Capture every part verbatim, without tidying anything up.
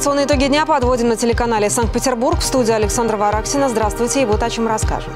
Информационные итоги дня подводим на телеканале «Санкт-Петербург». В студии Александра Вараксина. Здравствуйте. И вот о чем расскажем.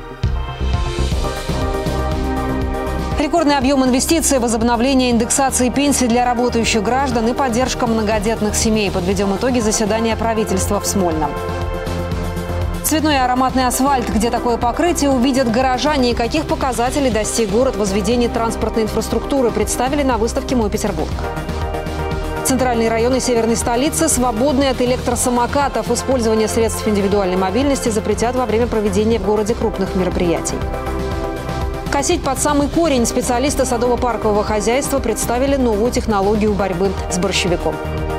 Рекордный объем инвестиций, возобновление индексации пенсий для работающих граждан и поддержка многодетных семей. Подведем итоги заседания правительства в Смольном. Цветной и ароматный асфальт. Где такое покрытие увидят горожане и каких показателей достиг город в возведении транспортной инфраструктуры, представили на выставке «Мой Петербург». Центральные районы северной столицы свободны от электросамокатов. Использование средств индивидуальной мобильности запретят во время проведения в городе крупных мероприятий. Косить под самый корень. Специалисты садово-паркового хозяйства представили новую технологию борьбы с борщевиком.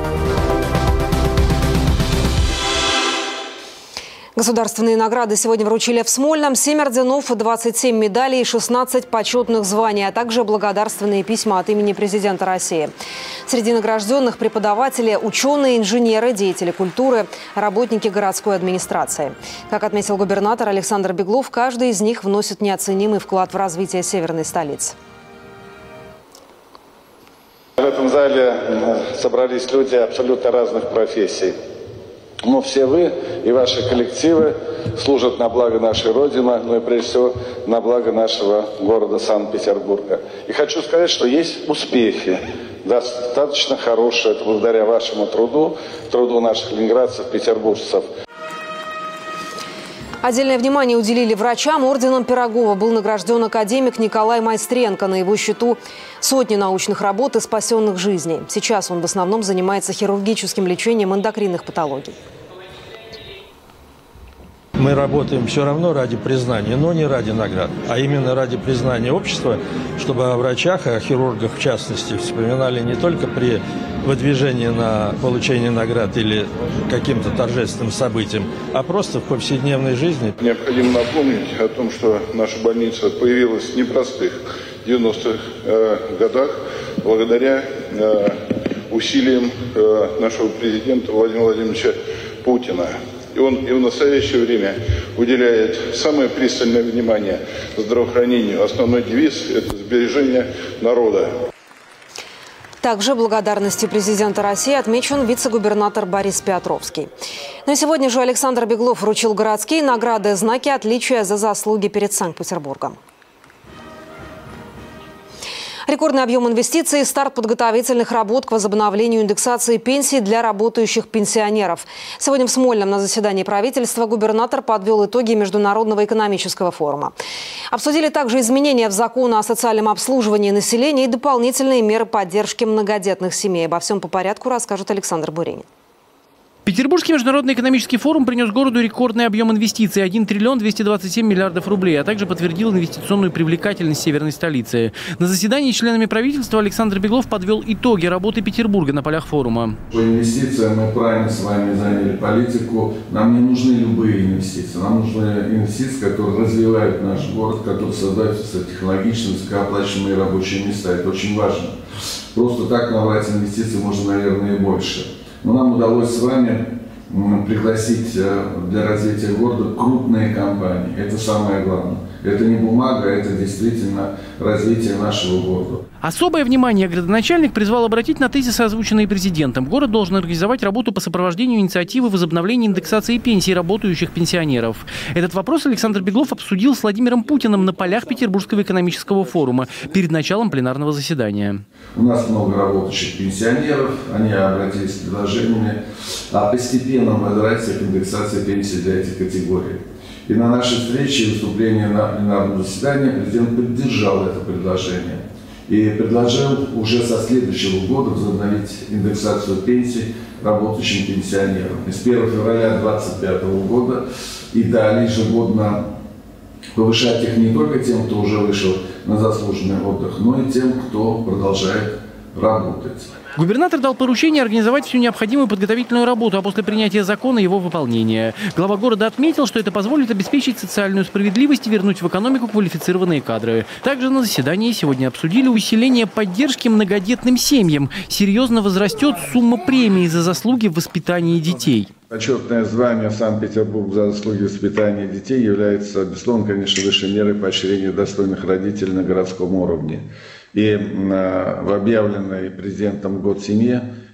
Государственные награды сегодня вручили в Смольном. семь орденов, двадцать семь медалей и шестнадцать почетных званий, а также благодарственные письма от имени президента России. Среди награжденных преподаватели, ученые, инженеры, деятели культуры, работники городской администрации. Как отметил губернатор Александр Беглов, каждый из них вносит неоценимый вклад в развитие северной столицы. В этом зале собрались люди абсолютно разных профессий. Но все вы и ваши коллективы служат на благо нашей Родины, но и прежде всего на благо нашего города Санкт-Петербурга. И хочу сказать, что есть успехи, достаточно хорошие, это благодаря вашему труду, труду наших ленинградцев, петербуржцев. Отдельное внимание уделили врачам. Орденом Пирогова был награжден академик Николай Майстренко. На его счету сотни научных работ и спасенных жизней. Сейчас он в основном занимается хирургическим лечением эндокринных патологий. Мы работаем все равно ради признания, но не ради наград, а именно ради признания общества, чтобы о врачах, о хирургах в частности, вспоминали не только при выдвижении на получение наград или каким-то торжественным событиям, а просто в повседневной жизни. Необходимо напомнить о том, что наша больница появилась в непростых девяностых э, годах благодаря э, усилиям э, нашего президента Владимира Владимировича Путина. И он и в настоящее время уделяет самое пристальное внимание здравоохранению. Основной девиз – это сбережение народа. Также благодарностью президента России отмечен вице-губернатор Борис Петровский. Но сегодня же Александр Беглов вручил городские награды, знаки отличия за заслуги перед Санкт-Петербургом. Рекордный объем инвестиций и старт подготовительных работ к возобновлению индексации пенсий для работающих пенсионеров. Сегодня в Смольном на заседании правительства губернатор подвел итоги Международного экономического форума. Обсудили также изменения в закон о социальном обслуживании населения и дополнительные меры поддержки многодетных семей. Обо всем по порядку расскажет Александр Буренин. Петербургский международный экономический форум принес городу рекордный объем инвестиций – один триллион двести двадцать семь миллиардов рублей, а также подтвердил инвестиционную привлекательность северной столицы. На заседании членами правительства Александр Беглов подвел итоги работы Петербурга на полях форума. По инвестициям мы правильно с вами заняли политику. Нам не нужны любые инвестиции. Нам нужны инвестиции, которые развивают наш город, которые создают технологичные, высокооплачиваемые рабочие места. Это очень важно. Просто так набрать инвестиций можно, наверное, и больше. Но нам удалось с вами пригласить для развития города крупные компании. Это самое главное. Это не бумага, это действительно развитие нашего города. Особое внимание градоначальник призвал обратить на тезисы, озвученные президентом. Город должен организовать работу по сопровождению инициативы возобновления индексации пенсий работающих пенсионеров. Этот вопрос Александр Беглов обсудил с Владимиром Путиным на полях Петербургского экономического форума перед началом пленарного заседания. У нас много работающих пенсионеров, они обратились с предложениями о постепенном возврате к индексации пенсий для этих категорий. И на нашей встрече и выступлении на пленарном заседании президент поддержал это предложение. И предложил уже со следующего года возобновить индексацию пенсий работающим пенсионерам. И с первого февраля две тысячи двадцать пятого года и далее ежегодно повышать их не только тем, кто уже вышел на заслуженный отдых, но и тем, кто продолжает работать. Губернатор дал поручение организовать всю необходимую подготовительную работу, а после принятия закона его выполнения. Глава города отметил, что это позволит обеспечить социальную справедливость и вернуть в экономику квалифицированные кадры. Также на заседании сегодня обсудили усиление поддержки многодетным семьям. Серьезно возрастет сумма премии за заслуги в воспитании детей. Почетное звание Санкт-Петербург за заслуги в воспитании детей является, безусловно, конечно, высшей мерой поощрения достойных родителей на городском уровне. И в объявленный президентом год семьи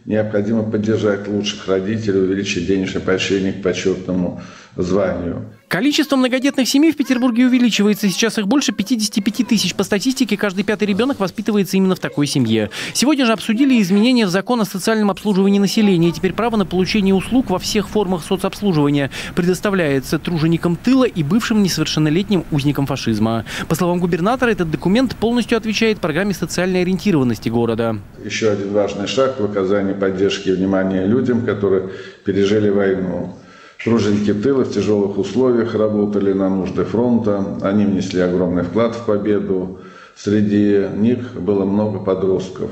необходимо поддержать лучших родителей, увеличить денежное поощрение к почетному званию. Количество многодетных семей в Петербурге увеличивается. Сейчас их больше пятидесяти пяти тысяч. По статистике, каждый пятый ребенок воспитывается именно в такой семье. Сегодня же обсудили изменения в закон о социальном обслуживании населения. Теперь право на получение услуг во всех формах соцобслуживания предоставляется труженикам тыла и бывшим несовершеннолетним узникам фашизма. По словам губернатора, этот документ полностью отвечает программе социальной ориентированности города. Еще один важный шаг в оказании поддержки и внимания людям, которые пережили войну. Труженики тыла в тяжелых условиях работали на нужды фронта. Они внесли огромный вклад в победу. Среди них было много подростков.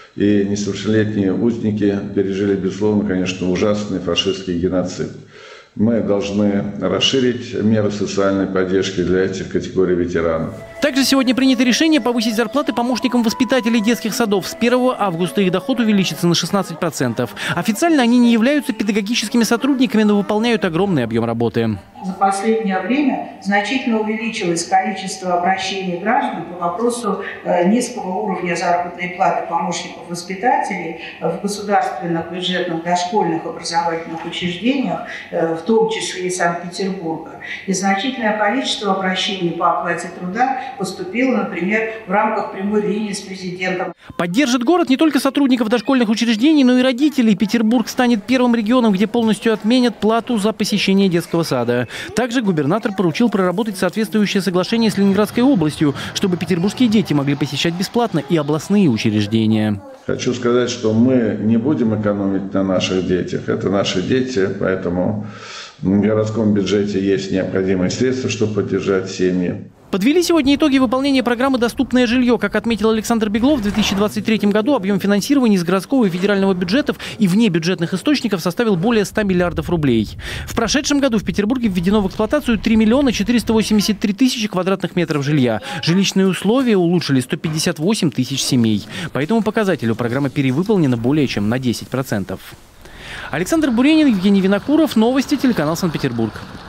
И несовершеннолетние узники пережили, безусловно, конечно, ужасный фашистский геноцид. Мы должны расширить меры социальной поддержки для этих категорий ветеранов. Также сегодня принято решение повысить зарплаты помощникам воспитателей детских садов. С первого августа их доход увеличится на шестнадцать процентов. Официально они не являются педагогическими сотрудниками, но выполняют огромный объем работы. За последнее время значительно увеличилось количество обращений граждан по вопросу низкого уровня заработной платы помощников воспитателей в государственных бюджетных дошкольных образовательных учреждениях, в том числе и Санкт-Петербурга. И значительное количество обращений по оплате труда поступило, например, в рамках прямой линии с президентом. Поддержит город не только сотрудников дошкольных учреждений, но и родителей. Петербург станет первым регионом, где полностью отменят плату за посещение детского сада. Также губернатор поручил проработать соответствующее соглашение с Ленинградской областью, чтобы петербургские дети могли посещать бесплатно и областные учреждения. Хочу сказать, что мы не будем экономить на наших детях. Это наши дети, поэтому в городском бюджете есть необходимые средства, чтобы поддержать семьи. Подвели сегодня итоги выполнения программы «Доступное жилье». Как отметил Александр Беглов, в две тысячи двадцать третьем году объем финансирования из городского и федерального бюджетов и внебюджетных источников составил более ста миллиардов рублей. В прошедшем году в Петербурге введено в эксплуатацию три миллиона четыреста восемьдесят три тысячи квадратных метров жилья. Жилищные условия улучшили сто пятьдесят восемь тысяч семей. По этому показателю программа перевыполнена более чем на десять процентов. Александр Буренин, Евгений Винокуров. Новости, телеканал Санкт-Петербург.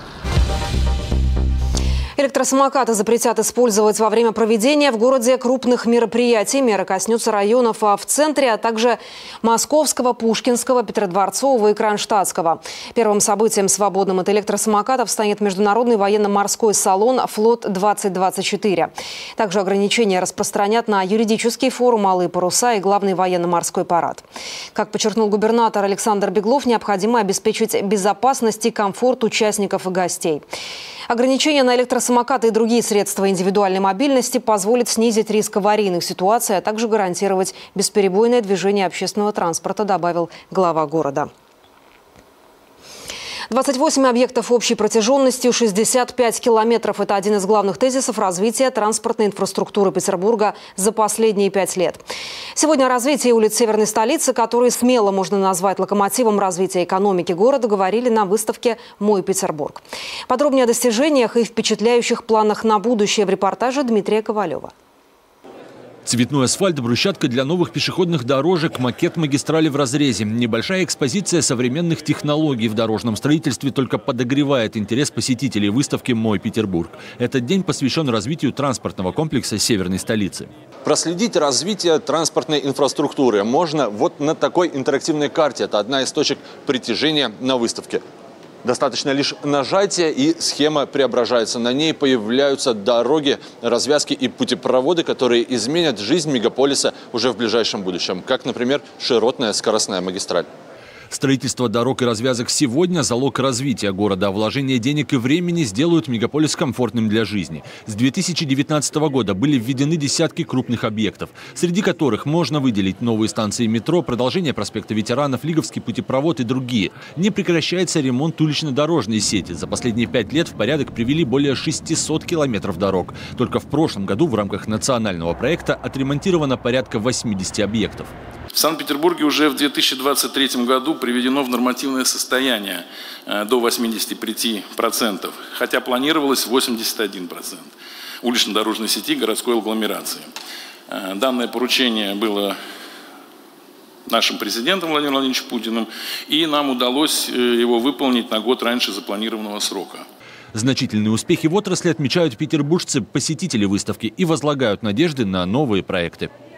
Электросамокаты запретят использовать во время проведения в городе крупных мероприятий. Меры коснутся районов в центре, а также Московского, Пушкинского, Петродворцового и Кронштадтского. Первым событием свободным от электросамокатов станет международный военно-морской салон «Флот-двадцать двадцать четыре». Также ограничения распространят на юридический форум «Малые паруса» и главный военно-морской парад. Как подчеркнул губернатор Александр Беглов, необходимо обеспечить безопасность и комфорт участников и гостей. Ограничения на электросамокаты и другие средства индивидуальной мобильности позволят снизить риск аварийных ситуаций, а также гарантировать бесперебойное движение общественного транспорта, добавил глава города. двадцать восемь объектов общей протяженностью шестьдесят пять километров – это один из главных тезисов развития транспортной инфраструктуры Петербурга за последние пять лет. Сегодня о развитии улиц северной столицы, которые смело можно назвать локомотивом развития экономики города, говорили на выставке «Мой Петербург». Подробнее о достижениях и впечатляющих планах на будущее в репортаже Дмитрия Ковалева. Цветной асфальт, брусчатка для новых пешеходных дорожек, макет магистрали в разрезе. Небольшая экспозиция современных технологий в дорожном строительстве только подогревает интерес посетителей выставки «Мой Петербург». Этот день посвящен развитию транспортного комплекса северной столицы. Проследить развитие транспортной инфраструктуры можно вот на такой интерактивной карте. Это одна из точек притяжения на выставке. Достаточно лишь нажатия, и схема преображается. На ней появляются дороги, развязки и путепроводы, которые изменят жизнь мегаполиса уже в ближайшем будущем. Как, например, широтная скоростная магистраль. Строительство дорог и развязок сегодня – залог развития города. Вложение денег и времени сделают мегаполис комфортным для жизни. С две тысячи девятнадцатого года были введены десятки крупных объектов, среди которых можно выделить новые станции метро, продолжение проспекта Ветеранов, Лиговский путепровод и другие. Не прекращается ремонт улично-дорожной сети. За последние пять лет в порядок привели более шестисот километров дорог. Только в прошлом году в рамках национального проекта отремонтировано порядка восьмидесяти объектов. В Санкт-Петербурге уже в две тысячи двадцать третьем году приведено в нормативное состояние до восьмидесяти пяти процентов, хотя планировалось восемьдесят один процент улично-дорожной сети городской агломерации. Данное поручение было нашим президентом Владимиром Владимировичем Путиным, и нам удалось его выполнить на год раньше запланированного срока. Значительные успехи в отрасли отмечают петербуржцы, посетители выставки, и возлагают надежды на новые проекты.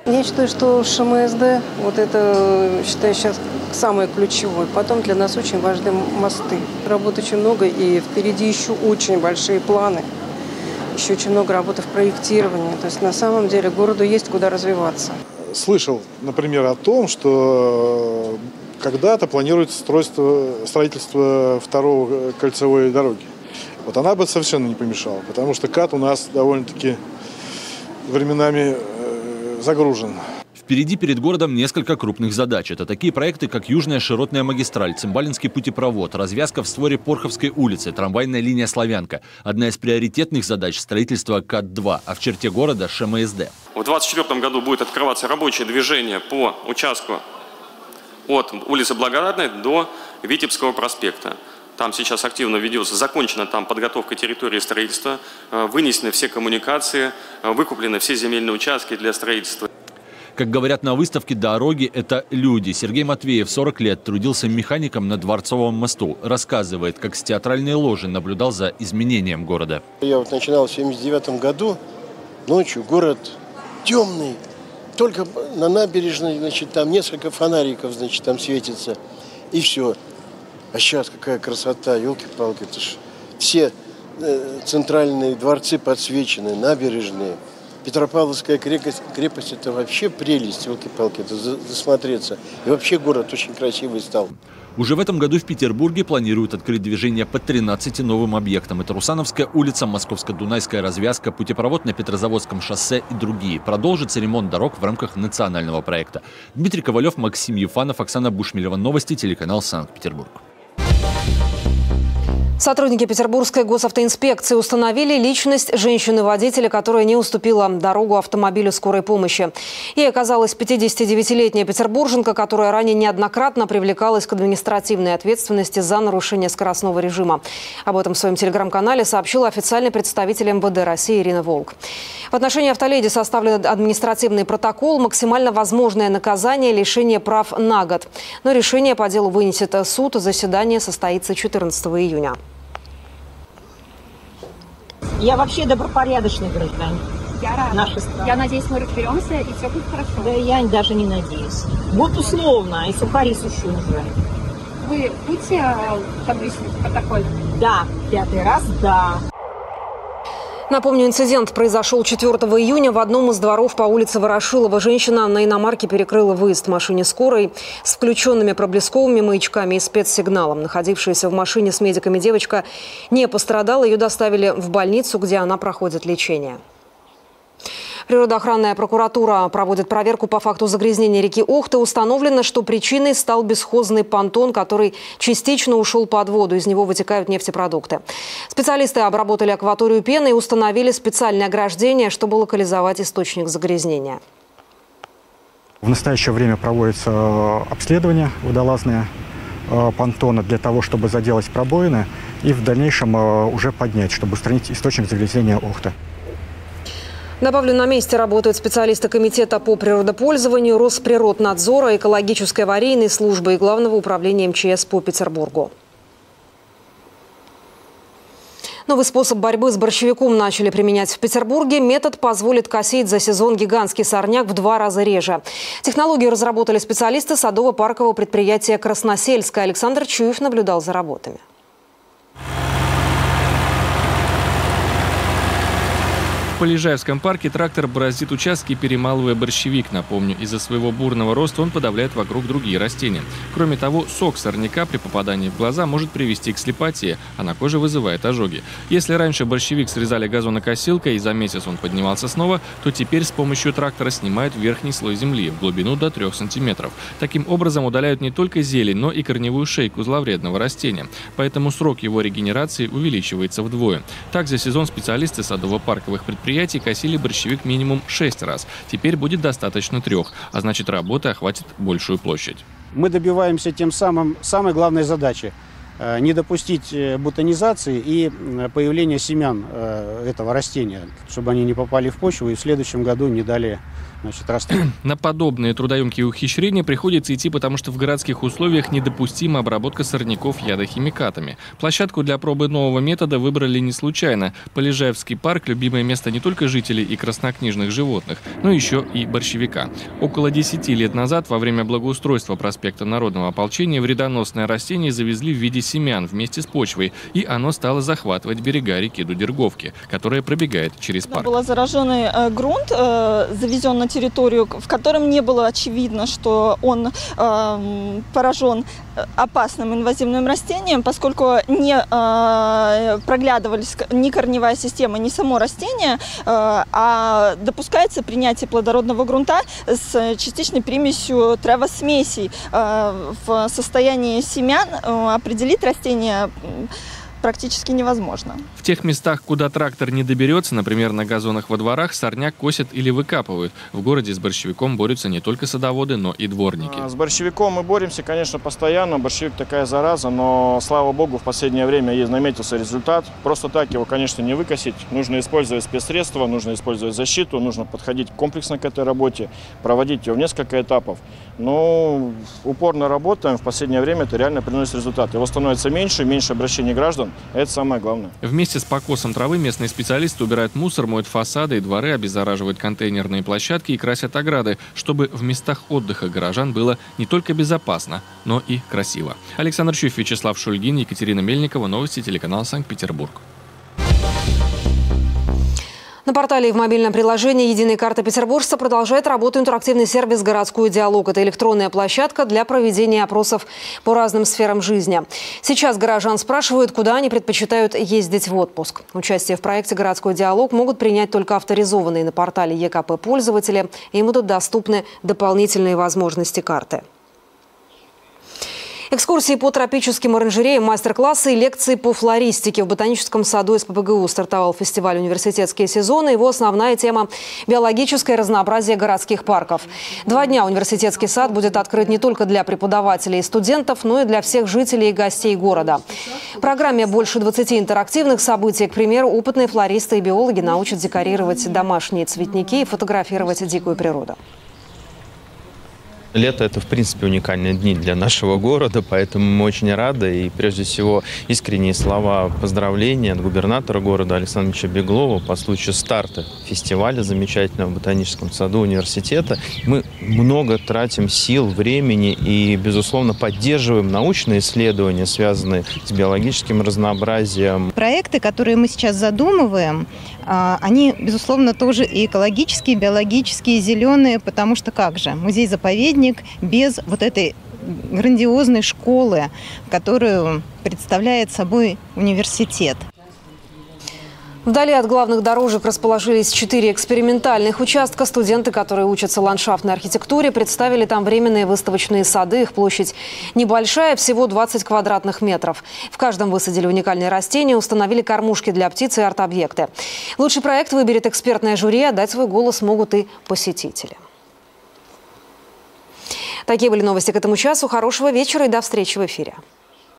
Я считаю, что ШМСД, вот это, считаю, сейчас самое ключевое. Потом для нас очень важны мосты. Работы очень много, и впереди еще очень большие планы. Еще очень много работы в проектировании. То есть на самом деле городу есть куда развиваться. Слышал, например, о том, что когда-то планируется строительство, строительство второго кольцевой дороги. Вот она бы совершенно не помешала, потому что КАТ у нас довольно-таки временами загружен. Впереди перед городом несколько крупных задач. Это такие проекты, как Южная широтная магистраль, Цимбалинский путепровод, развязка в створе Порховской улицы, трамвайная линия Славянка. Одна из приоритетных задач – строительство КАТ два, а в черте города – ШМСД. В две тысячи двадцать четвёртом году будет открываться рабочее движение по участку от улицы Благородной до Витебского проспекта. Там сейчас активно ведется, закончена там подготовка территории строительства, вынесены все коммуникации, выкуплены все земельные участки для строительства. Как говорят на выставке, дороги – это люди. Сергей Матвеев, сорок лет, трудился механиком на Дворцовом мосту. Рассказывает, как с театральной ложи наблюдал за изменением города. Я вот начинал в семьдесят девятом году. Ночью город темный. Только на набережной, значит, там несколько фонариков, значит, там светится. И все. А сейчас какая красота, елки-палки. Это ж все э, центральные дворцы подсвечены, набережные. Петропавловская крепость, крепость – это вообще прелесть, елки-палки, это засмотреться. И вообще город очень красивый стал. Уже в этом году в Петербурге планируют открыть движение по тринадцати новым объектам. Это Русановская улица, Московско-Дунайская развязка, путепровод на Петрозаводском шоссе и другие. Продолжится ремонт дорог в рамках национального проекта. Дмитрий Ковалев, Максим Ефанов, Оксана Бушмелева. Новости, телеканал Санкт-Петербург. Сотрудники Петербургской госавтоинспекции установили личность женщины-водителя, которая не уступила дорогу автомобилю скорой помощи. Ей оказалась пятидесятидевятилетняя петербурженка, которая ранее неоднократно привлекалась к административной ответственности за нарушение скоростного режима. Об этом в своем телеграм-канале сообщила официальный представитель эм вэ дэ России Ирина Волк. В отношении автоледи составлен административный протокол, максимально возможное наказание – лишение прав на год. Но решение по делу вынесет суд. Заседание состоится четырнадцатого июня. Я вообще добропорядочный гражданин. Я рада. Я надеюсь, мы разберемся, и все будет хорошо. Да я даже не надеюсь. Вот условно, и сухари сушу уже. Вы будете подписывать протокол? Да, пятый раз, да. Напомню, инцидент произошел четвёртого июня в одном из дворов по улице Ворошилова. Женщина на иномарке перекрыла выезд машине скорой с включенными проблесковыми маячками и спецсигналом. Находившаяся в машине с медиками девочка не пострадала. Ее доставили в больницу, где она проходит лечение. Природоохранная прокуратура проводит проверку по факту загрязнения реки Охты. Установлено, что причиной стал бесхозный понтон, который частично ушел под воду. Из него вытекают нефтепродукты. Специалисты обработали акваторию пены и установили специальное ограждение, чтобы локализовать источник загрязнения. В настоящее время проводится обследование водолазное понтона для того, чтобы заделать пробоины и в дальнейшем уже поднять, чтобы устранить источник загрязнения Охты. Добавлю, на месте работают специалисты Комитета по природопользованию, Росприроднадзора, экологической аварийной службы и Главного управления эм че эс по Петербургу. Новый способ борьбы с борщевиком начали применять в Петербурге. Метод позволит косить за сезон гигантский сорняк в два раза реже. Технологию разработали специалисты садово-паркового предприятия «Красносельское». Александр Чуев наблюдал за работами. В Полежаевском парке трактор бороздит участки, перемалывая борщевик. Напомню, из-за своего бурного роста он подавляет вокруг другие растения. Кроме того, сок сорняка при попадании в глаза может привести к слепоте, а на коже вызывает ожоги. Если раньше борщевик срезали газонокосилкой и за месяц он поднимался снова, то теперь с помощью трактора снимают верхний слой земли в глубину до трёх сантиметров. Таким образом удаляют не только зелень, но и корневую шейку зловредного растения. Поэтому срок его регенерации увеличивается вдвое. Так, за сезон специалисты садово-парковых предприятий предприятий косили борщевик минимум шесть раз. Теперь будет достаточно трех, а значит, работа охватит большую площадь. Мы добиваемся тем самым самой главной задачи не допустить бутонизации и появления семян этого растения, чтобы они не попали в почву и в следующем году не дали, значит, расти. На подобные трудоемкие ухищрения приходится идти, потому что в городских условиях недопустима обработка сорняков ядохимикатами. Площадку для пробы нового метода выбрали не случайно. Полежаевский парк – любимое место не только жителей и краснокнижных животных, но еще и борщевика. Около десяти лет назад, во время благоустройства проспекта Народного ополчения, вредоносное растение завезли в виде семян вместе с почвой, и оно стало захватывать берега реки Дудерговки, которая пробегает через парк. Был зараженный э, грунт, э, завезен на территорию, в котором не было очевидно, что он э, поражен опасным инвазивным растением, поскольку не э, проглядывались ни корневая система, ни само растение, э, а допускается принятие плодородного грунта с частичной примесью тревосмесей. Э, в состоянии семян э, определить растение практически невозможно. В тех местах, куда трактор не доберется, например, на газонах во дворах, сорняк косят или выкапывают. В городе с борщевиком борются не только садоводы, но и дворники. С борщевиком мы боремся, конечно, постоянно. Борщевик такая зараза, но, слава богу, в последнее время есть наметился результат. Просто так его, конечно, не выкосить. Нужно использовать спецсредства, нужно использовать защиту, нужно подходить комплексно к этой работе, проводить ее в несколько этапов. Но упорно работаем, в последнее время это реально приносит результат. Его становится меньше, меньше обращений граждан. Это самое главное. Вместе с покосом травы местные специалисты убирают мусор, моют фасады и дворы, обеззараживают контейнерные площадки и красят ограды, чтобы в местах отдыха горожан было не только безопасно, но и красиво. Александр Чуев, Вячеслав Шульгин, Екатерина Мельникова. Новости, телеканал Санкт-Петербург. На портале и в мобильном приложении «Единая карта петербуржца» продолжает работу интерактивный сервис «Городской диалог». Это электронная площадка для проведения опросов по разным сферам жизни. Сейчас горожан спрашивают, куда они предпочитают ездить в отпуск. Участие в проекте «Городской диалог» могут принять только авторизованные на портале Е Ка Пэ пользователи. Им будут доступны дополнительные возможности карты. Экскурсии по тропическим оранжереям, мастер-классы и лекции по флористике. В ботаническом саду Эс Пэ Пэ Гэ У стартовал фестиваль «Университетские сезоны». Его основная тема – биологическое разнообразие городских парков. Два дня университетский сад будет открыт не только для преподавателей и студентов, но и для всех жителей и гостей города. В программе больше двадцати интерактивных событий. К примеру, опытные флористы и биологи научат декорировать домашние цветники и фотографировать дикую природу. Лето – это, в принципе, уникальные дни для нашего города, поэтому мы очень рады. И, прежде всего, искренние слова поздравления от губернатора города Александра Ильича Беглова по случаю старта фестиваля замечательного в ботаническом саду университета. Мы много тратим сил, времени и, безусловно, поддерживаем научные исследования, связанные с биологическим разнообразием. Проекты, которые мы сейчас задумываем, они, безусловно, тоже и экологические, биологические, зеленые, потому что как же, музей-заповедник без вот этой грандиозной школы, которую представляет собой университет. Вдали от главных дорожек расположились четыре экспериментальных участка. Студенты, которые учатся ландшафтной архитектуре, представили там временные выставочные сады. Их площадь небольшая, всего двадцать квадратных метров. В каждом высадили уникальные растения, установили кормушки для птиц и арт-объекты. Лучший проект выберет экспертное жюри, а дать свой голос могут и посетители. Такие были новости к этому часу. Хорошего вечера и до встречи в эфире.